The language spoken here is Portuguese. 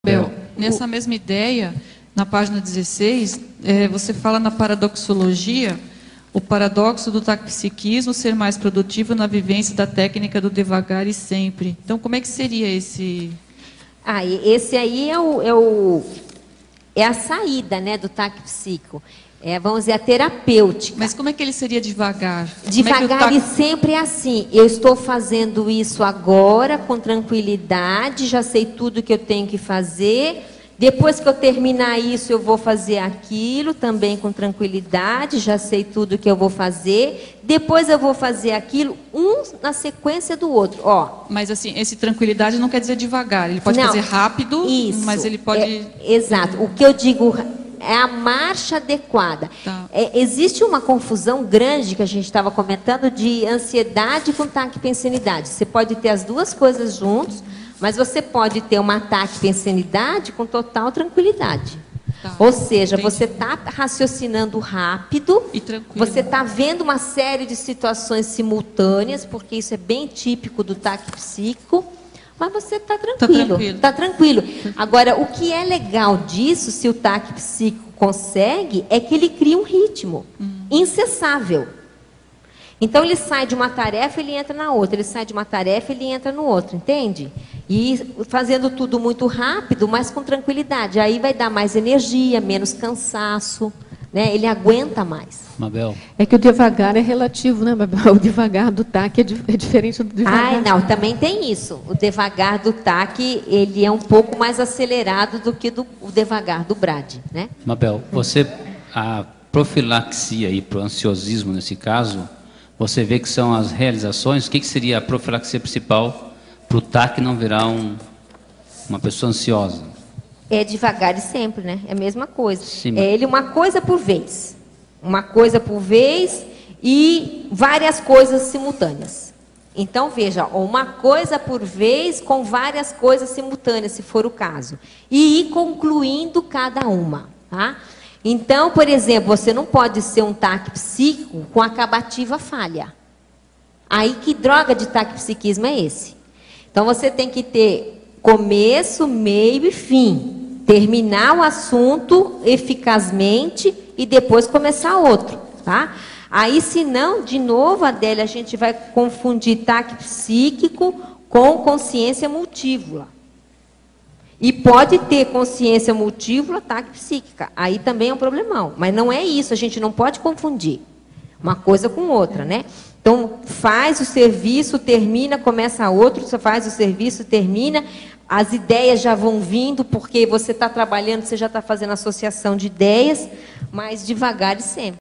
Mabel, nessa mesma ideia, na página 16, você fala na paradoxologia, o paradoxo do taquipsiquismo ser mais produtivo na vivência da técnica do devagar e sempre. Então, como é que seria esse... Esse aí é a saída, né, do taquipsíquico. Vamos dizer, a terapêutica. Mas como é que ele seria devagar? Devagar e sempre assim. Eu estou fazendo isso agora, com tranquilidade, já sei tudo que eu tenho que fazer. Depois que eu terminar isso, eu vou fazer aquilo, também com tranquilidade, já sei tudo que eu vou fazer. Depois eu vou fazer aquilo, um na sequência do outro. Mas assim, esse tranquilidade não quer dizer devagar. Ele pode fazer rápido, mas ele pode... Exato. O que eu digo é a marcha adequada. Tá. Existe uma confusão grande, que a gente estava comentando, de ansiedade com taquipensenidade. Você pode ter as duas coisas juntos, mas você pode ter uma taquipensenidade com total tranquilidade. Tá. Ou seja, Entendi. você está raciocinando rápido, e tranquilo. Você está vendo uma série de situações simultâneas, porque isso é bem típico do taquipsíquico, mas você está tranquilo. Está tranquilo. Agora, o que é legal disso, se o taquipsíquico consegue, é que ele cria um ritmo incessável. Então, ele sai de uma tarefa, ele entra na outra. Ele sai de uma tarefa, ele entra no outro, entende? E fazendo tudo muito rápido, mas com tranquilidade. Aí vai dar mais energia, menos cansaço, né? Ele aguenta mais. Mabel. É que o devagar é relativo, né, Mabel? O devagar do TAC é diferente do devagar. Não, também tem isso. O devagar do TAC, ele é um pouco mais acelerado do que o devagar do BRAD, né? Mabel, a profilaxia aí para o ansiosismo, nesse caso, você vê que são as realizações. O que seria a profilaxia principal para o TAC não virar uma pessoa ansiosa? É devagar e sempre, né? É a mesma coisa. Sim. É ele uma coisa por vez. Uma coisa por vez e várias coisas simultâneas. Então, veja, uma coisa por vez com várias coisas simultâneas, se for o caso. E ir concluindo cada uma, tá? Então, por exemplo, você não pode ser um taquipsíquico com acabativa falha. Aí, que droga de taquipsiquismo é esse? Então, você tem que ter começo, meio e fim. Terminar o assunto eficazmente e depois começar outro, tá? Aí, se não, de novo, Adélia, a gente vai confundir taquipsíquico com consciência multívola. E pode ter consciência multívola, taquipsíquica. Aí também é um problemão. Mas não é isso, a gente não pode confundir uma coisa com outra, né? Então, faz o serviço, termina, começa outro, você faz o serviço, termina, as ideias já vão vindo, porque você está trabalhando, você já está fazendo associação de ideias, mas devagar e sempre.